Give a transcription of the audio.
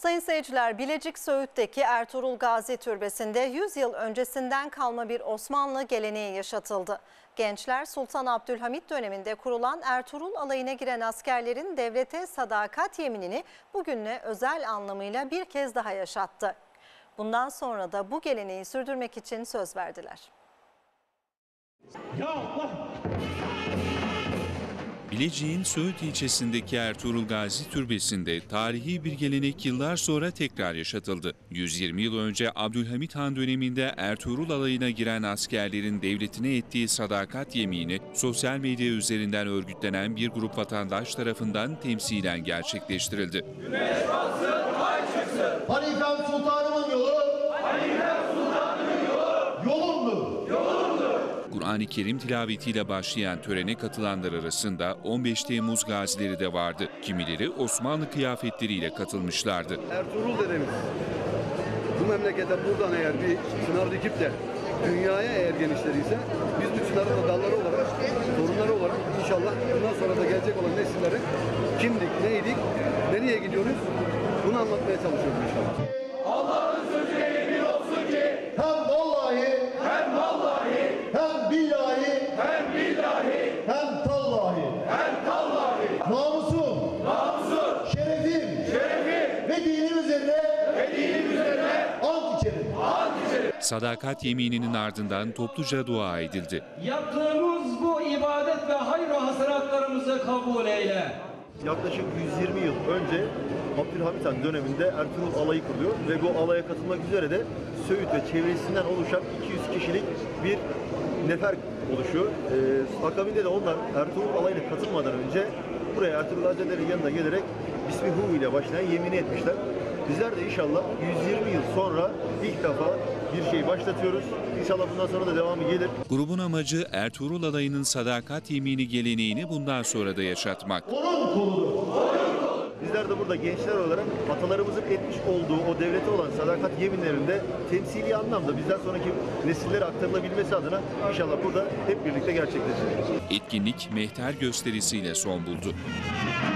Sayın seyirciler, Bilecik Söğüt'teki Ertuğrul Gazi Türbesi'nde 100 yıl öncesinden kalma bir Osmanlı geleneği yaşatıldı. Gençler Sultan Abdülhamit döneminde kurulan Ertuğrul alayına giren askerlerin devlete sadakat yeminini bugünle özel anlamıyla bir kez daha yaşattı. Bundan sonra da bu geleneği sürdürmek için söz verdiler. Ya Allah! Bilecik'in Söğüt ilçesindeki Ertuğrul Gazi Türbesi'nde tarihi bir gelenek yıllar sonra tekrar yaşatıldı. 120 yıl önce Abdülhamit Han döneminde Ertuğrul alayına giren askerlerin devletine ettiği sadakat yemini sosyal medya üzerinden örgütlenen bir grup vatandaş tarafından temsilen gerçekleştirildi. Güneş batsın, ay çıksın. Halifem Sultanımın yolu, Halifem Sultanımın yolu, yolumdur. Kur'an-ı Kerim tilavetiyle başlayan törene katılanlar arasında 15 Temmuz gazileri de vardı. Kimileri Osmanlı kıyafetleriyle katılmışlardı. Ertuğrul dedemiz bu memlekete buradan eğer bir çınar dikip de dünyaya eğer genişleriyse biz bu çınarın da dalları olarak, torunları olarak inşallah bundan sonra da gelecek olan nesillere kimdik, neydik, nereye gidiyoruz bunu anlatmaya çalışıyoruz inşallah. Allah'ın sözüne yemin olsun ki hem vallahi, hem vallahi, hem billahi, hem billahi, hem tallahi, namusum, şerefim ve dinim üzerine, ant içerim. Sadakat yemininin ardından topluca dua edildi. Yaptığımız bu ibadet ve hayır hasenatlarımızı kabul eyle. Yaklaşık 120 yıl önce Abdülhamit Han döneminde Ertuğrul alayı kuruyor ve bu alaya katılmak üzere de Söğüt ve çevresinden oluşan 200 kişilik bir nefer oluşuyor. Akabinde de onlar Ertuğrul alayına katılmadan önce buraya Ertuğrul Hazretleri'nin yanına gelerek Bismihu ile başlayan yemini etmişler. Bizler de inşallah 120 yıl sonra ilk defa bir şey başlatıyoruz. İnşallah bundan sonra da devamı gelir. Grubun amacı Ertuğrul alayının sadakat yemini geleneğini bundan sonra da yaşatmak. Onun koludur. Bizler de burada gençler olarak atalarımızın etmiş olduğu o devlete olan sadakat yeminlerinde temsili anlamda bizden sonraki nesillere aktarılabilmesi adına inşallah burada hep birlikte gerçekleşecek. Etkinlik mehter gösterisiyle son buldu.